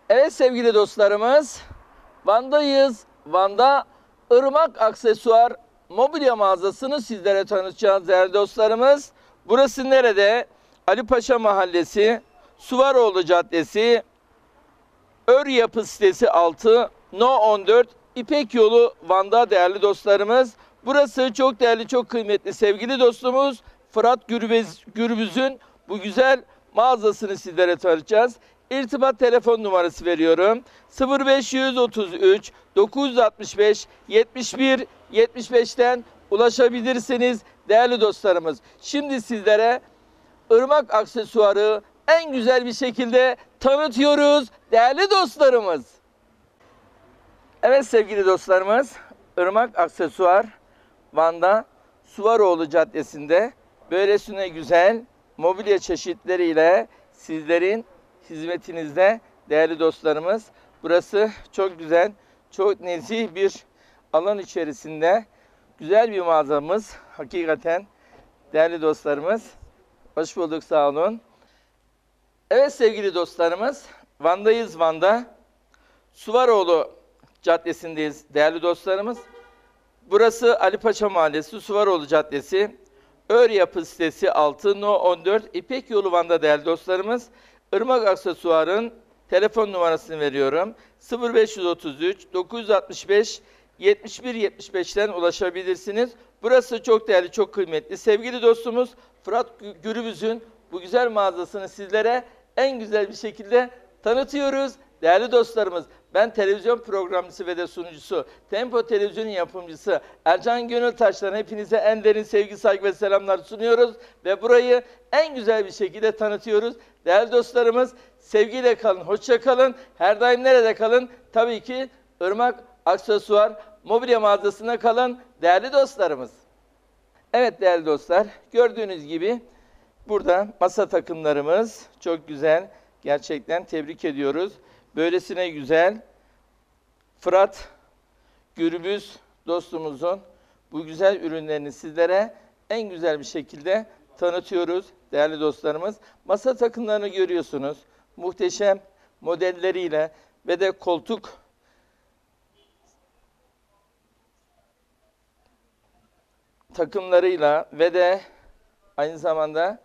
Evet sevgili dostlarımız, Van'dayız. Van'da Irmak Aksesuar Mobilya mağazasını sizlere tanıtacağız değerli dostlarımız. Burası nerede? Ali Paşa Mahallesi, Suvaroğlu Caddesi, Ör Yapı Sitesi 6, No 14, İpek Yolu Van'da değerli dostlarımız. Burası çok değerli, çok kıymetli sevgili dostumuz Fırat Gürbüz'ün bu güzel mağazasını sizlere tanıtacağız. İrtibat telefon numarası veriyorum. 0533 965 71 75'ten ulaşabilirsiniz değerli dostlarımız. Şimdi sizlere Irmak Aksesuarı en güzel bir şekilde tanıtıyoruz değerli dostlarımız. Evet sevgili dostlarımız, Irmak Aksesuar Van'da Suvaroğlu Caddesi'nde böylesine güzel mobilya çeşitleriyle sizlerin hizmetinizde değerli dostlarımız. Burası çok güzel, çok nezih bir alan içerisinde güzel bir mağazamız. Hakikaten değerli dostlarımız. Hoş bulduk, sağ olun. Evet sevgili dostlarımız, Van'dayız Van'da. Suvaroğlu Caddesi'ndeyiz değerli dostlarımız. Burası Ali Paşa Mahallesi, Suvaroğlu Caddesi, Ör Yapı Sitesi 6, No 14, İpek Yolu Van'da değerli dostlarımız. Irmak Aksesuar'ın telefon numarasını veriyorum. 0533 965 71 75'ten ulaşabilirsiniz. Burası çok değerli, çok kıymetli. Sevgili dostumuz Fırat Gürbüz'ün bu güzel mağazasını sizlere en güzel bir şekilde tanıtıyoruz. Değerli dostlarımız, ben televizyon programcısı ve de sunucusu, Tempo Televizyon'un yapımcısı Ercan Gönültaş'tan hepinize en derin sevgi, saygı ve selamlar sunuyoruz. Ve burayı en güzel bir şekilde tanıtıyoruz. Değerli dostlarımız, sevgiyle kalın, hoşça kalın. Her daim nerede kalın? Tabii ki Irmak Aksesuar Mobilya mağazasına kalın değerli dostlarımız. Evet değerli dostlar, gördüğünüz gibi burada masa takımlarımız çok güzel. Gerçekten tebrik ediyoruz. Böylesine güzel Fırat Gürbüz dostumuzun bu güzel ürünlerini sizlere en güzel bir şekilde tanıtıyoruz değerli dostlarımız. Masa takımlarını görüyorsunuz. Muhteşem modelleriyle ve de koltuk takımlarıyla ve de aynı zamanda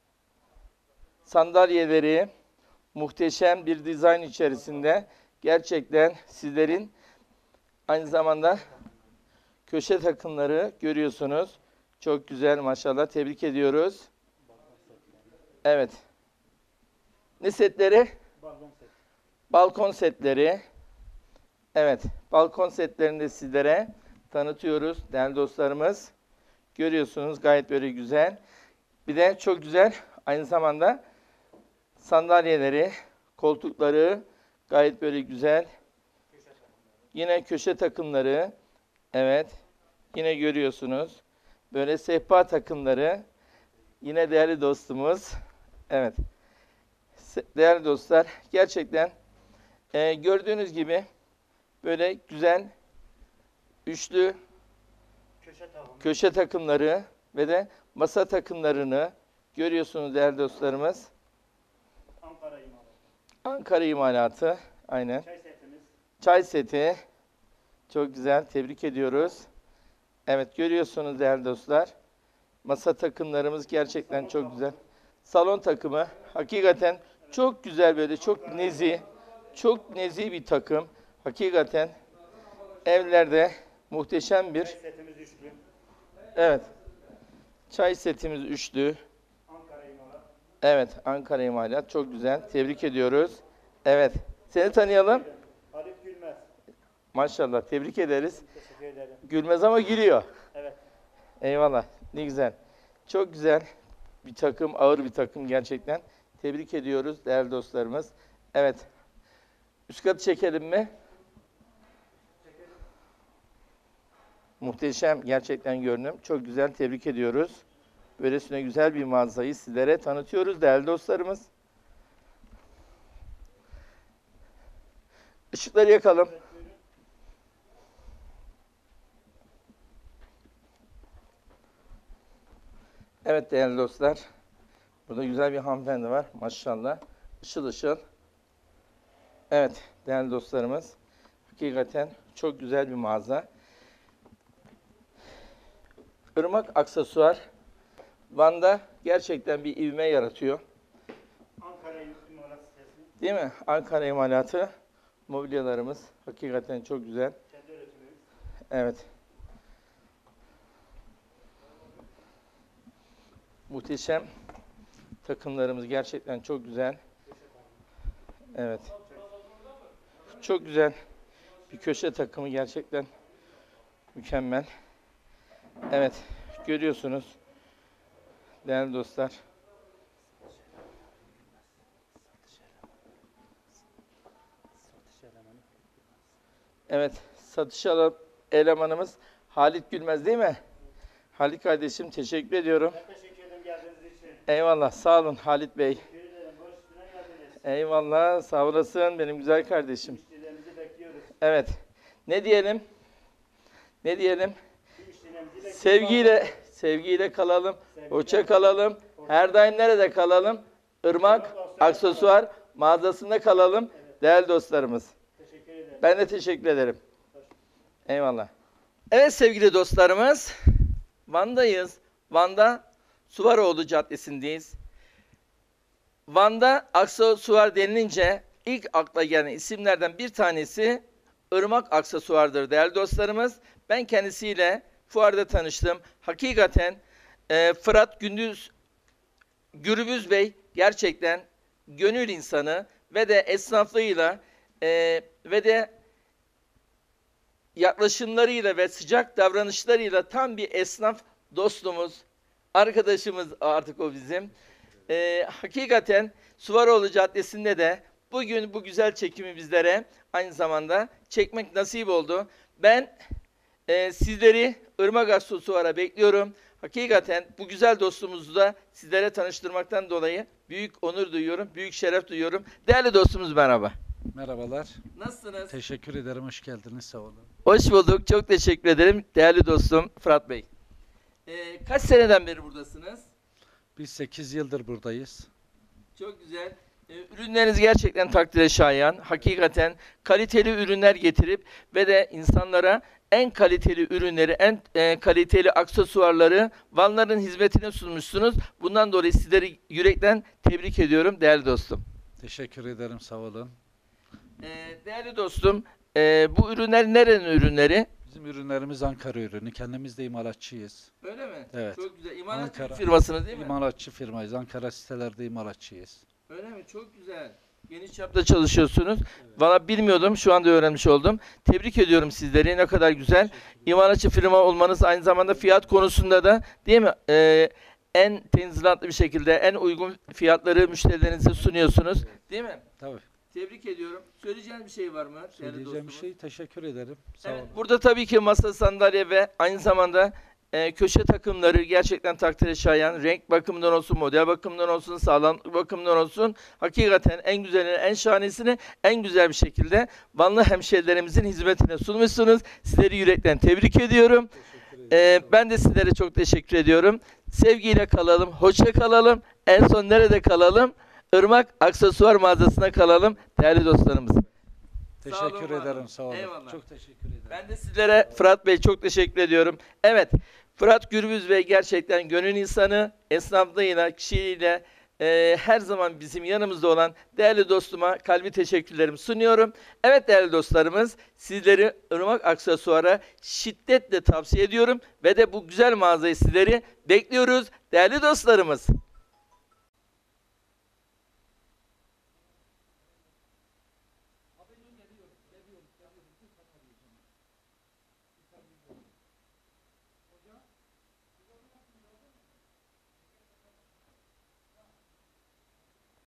sandalyeleri muhteşem bir dizayn içerisinde gerçekten sizlerin aynı zamanda köşe takımları görüyorsunuz. Çok güzel maşallah, tebrik ediyoruz. Evet. Ne setleri? Balkon setleri. Evet, balkon setlerini de sizlere tanıtıyoruz değerli dostlarımız. Görüyorsunuz gayet böyle güzel. Bir de çok güzel aynı zamanda sandalyeleri, koltukları gayet böyle güzel. Yine köşe takımları. Evet. Yine görüyorsunuz. Böyle sehpa takımları. Yine değerli dostumuz. Evet. Değerli dostlar, gerçekten gördüğünüz gibi böyle güzel üçlü köşe takımları ve de masa takımlarını görüyorsunuz değerli dostlarımız. Ankara imalatı. Ankara imalatı. Aynen. Çay setimiz. Çay seti. Çok güzel. Tebrik ediyoruz. Evet, görüyorsunuz değerli dostlar. Masa takımlarımız gerçekten çok güzel. Salon takımı. Hakikaten çok güzel, böyle çok nezih. Çok nezih bir takım. Hakikaten evlerde muhteşem bir. Çay setimiz üçlü. Evet. Çay setimiz üçlü. Ankara imalat. Evet, Ankara imalat. Çok güzel. Tebrik ediyoruz. Evet. Seni tanıyalım. Halit Gülmez. Maşallah. Tebrik ederiz. Teşekkür ederim. Gülmez ama gülüyor. Evet. Eyvallah. Ne güzel. Çok güzel bir takım, ağır bir takım gerçekten. Tebrik ediyoruz değerli dostlarımız. Evet. Üst katı çekelim mi? Çekelim. Muhteşem gerçekten görünüm. Çok güzel, tebrik ediyoruz. Böylesine güzel bir mağazayı sizlere tanıtıyoruz değerli dostlarımız. Işıkları yakalım. Evet, buyurun. Evet değerli dostlar. Burada güzel bir hanımefendi var. Maşallah. Işıl ışıl. Evet değerli dostlarımız, hakikaten çok güzel bir mağaza. Irmak Aksesuar Van'da gerçekten bir ivme yaratıyor. Ankara İmalat sitesi. Değil mi? Ankara imalatı mobilyalarımız hakikaten çok güzel. Kendi üretimimiz. Evet. Muhteşem takımlarımız gerçekten çok güzel. Evet. Çok güzel bir köşe takımı gerçekten mükemmel. Evet. Görüyorsunuz değerli dostlar. Evet. Elemanımız Halit Gülmez değil mi? Halit kardeşim teşekkür ediyorum. Ben teşekkür ederim geldiğiniz için. Eyvallah. Sağ olun Halit Bey. Teşekkür ederim. Boş üstüne geldiniz. Eyvallah. Sağ olasın benim güzel kardeşim. Müşterilerimizi bekliyoruz. Evet. Ne diyelim? Ne diyelim? Müşterilerimizi bekliyoruz. Sevgiyle kalalım. Hoşça kalalım. Her daim nerede kalalım? Irmak Aksesuar mağazasında kalalım. Değerli dostlarımız. Teşekkür ederim. Ben de teşekkür ederim. Eyvallah. Evet sevgili dostlarımız. Van'dayız. Van'da Suvaroğlu Caddesi'ndeyiz. Van'da aksesuar denilince ilk akla gelen isimlerden bir tanesi Irmak Aksesuar'dır değerli dostlarımız. Ben kendisiyle fuarda tanıştım. Hakikaten Fırat Gürbüz Bey gerçekten gönül insanı ve de esnaflığıyla ve de yaklaşımlarıyla ve sıcak davranışlarıyla tam bir esnaf dostumuz, arkadaşımız artık o bizim. Hakikaten Suvaroğlu Caddesi'nde de bugün bu güzel çekimi bizlere aynı zamanda çekmek nasip oldu. Ben sizleri Irmak Aksesuar'a bekliyorum. Hakikaten bu güzel dostumuzu da sizlere tanıştırmaktan dolayı büyük onur duyuyorum, büyük şeref duyuyorum. Değerli dostumuz merhaba. Merhabalar. Nasılsınız? Teşekkür ederim. Hoş geldiniz. Sağ olun. Hoş bulduk. Çok teşekkür ederim değerli dostum Fırat Bey. Kaç seneden beri buradasınız? Biz 8 yıldır buradayız. Çok güzel. Ürünleriniz gerçekten takdire şayan. Hakikaten kaliteli ürünler getirip ve de insanlara en kaliteli ürünleri, en kaliteli aksesuarları Vanların hizmetine sunmuşsunuz. Bundan dolayı sizleri yürekten tebrik ediyorum değerli dostum. Teşekkür ederim. Sağ olun. Değerli dostum, bu ürünler nerenin ürünleri? Bizim ürünlerimiz Ankara ürünü. Kendimiz de imalatçıyız. Öyle mi? Evet. Çok güzel. İmalat Ankara. firmasınız değil mi? İmalatçı firmayız. Ankara sitelerde imalatçıyız. Öyle mi? Çok güzel. Geniş çapta çalışıyorsunuz. Valla bilmiyordum. Şu anda öğrenmiş oldum. Tebrik ediyorum sizleri. Ne kadar güzel. İmalatçı firma olmanız aynı zamanda fiyat konusunda da değil mi? En tenzilatlı bir şekilde en uygun fiyatları müşterilerinize sunuyorsunuz. Değil mi? Tabii. Tebrik ediyorum. Söyleyeceğiniz bir şey var mı? değerli Söyleyeceğim bir dostumuz? şey. Teşekkür ederim. Sağ Evet, olun. burada tabii ki masa, sandalye ve aynı zamanda köşe takımları gerçekten takdire şayan. Renk bakımından olsun, model bakımından olsun, sağlamlık bakımından olsun. Hakikaten en güzelini, en şahanesini en güzel bir şekilde Vanlı hemşehrilerimizin hizmetine sunmuşsunuz. Sizleri yürekten tebrik ediyorum. Ben de sizlere çok teşekkür ediyorum. Sevgiyle kalalım, hoşça kalalım. En son nerede kalalım? Irmak Aksesuar mağazasına kalalım değerli dostlarımız. Sağ olun, Teşekkür var olun. ederim. Sağ olun. Eyvallah. Çok teşekkür ederim. Ben de sizlere Fırat Bey çok teşekkür ediyorum. Evet, Fırat Gürbüz Bey gerçekten gönül insanı, esnaflığıyla, kişiliğiyle her zaman bizim yanımızda olan değerli dostuma kalbi teşekkürlerimi sunuyorum. Evet değerli dostlarımız, sizleri Irmak Aksesuar'a şiddetle tavsiye ediyorum ve de bu güzel mağazayı sizleri bekliyoruz değerli dostlarımız.